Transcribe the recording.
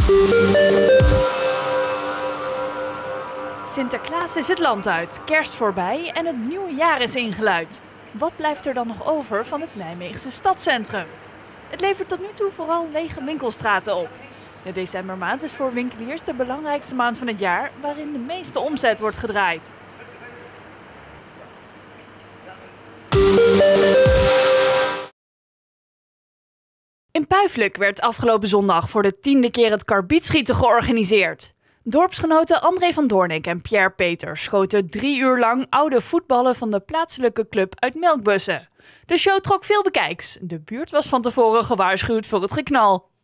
Sinterklaas is het land uit, kerst voorbij en het nieuwe jaar is ingeluid. Wat blijft er dan nog over van het Nijmeegse stadscentrum? Het levert tot nu toe vooral lege winkelstraten op. De decembermaand is voor winkeliers de belangrijkste maand van het jaar, waarin de meeste omzet wordt gedraaid. In Puiflijk werd afgelopen zondag voor de 10e keer het karbietschieten georganiseerd. Dorpsgenoten André van Doornik en Pierre Peter schoten 3 uur lang oude voetballen van de plaatselijke club uit melkbussen. De show trok veel bekijks. De buurt was van tevoren gewaarschuwd voor het geknal.